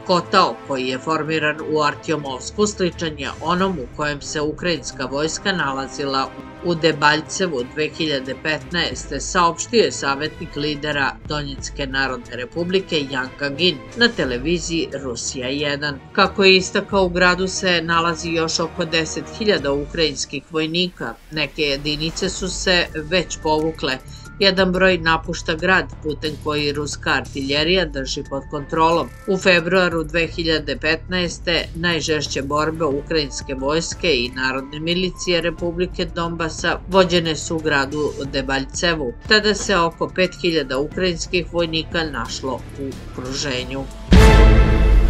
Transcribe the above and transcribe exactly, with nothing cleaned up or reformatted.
kotao koji je formiran u Artjomovsku sličan je onom u kojem se ukrajinska vojska nalazila u Debaljcevu dve hiljade petnaeste. saopštio je savjetnik lidera Donjecke narodne republike Jan Gagin na televiziji Rusija jedan. Kako je istakao, u gradu se nalazi još oko deset hiljada ukrajinskih vojnika. Neke jedinice su se već povukle. Jedan broj napušta grad putem koji ruska artiljerija drži pod kontrolom. U februaru dve hiljade petnaeste. najžešće borbe ukrajinske vojske i narodne milicije Republike Donbasa vođene su u gradu Debaljcevu. Tada se oko pet hiljada ukrajinskih vojnika našlo u okruženju.